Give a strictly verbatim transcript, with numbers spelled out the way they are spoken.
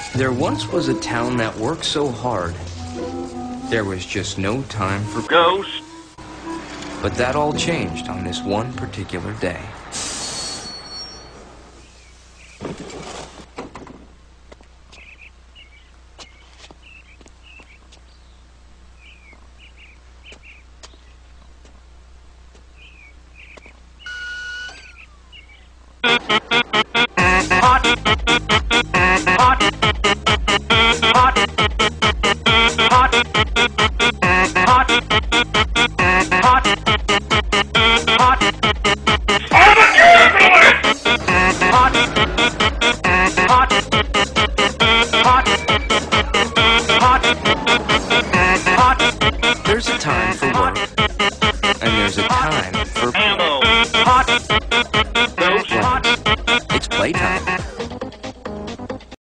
There once was a town that worked so hard, there was just no time for Ghost. But that all changed on this one particular day. Hot.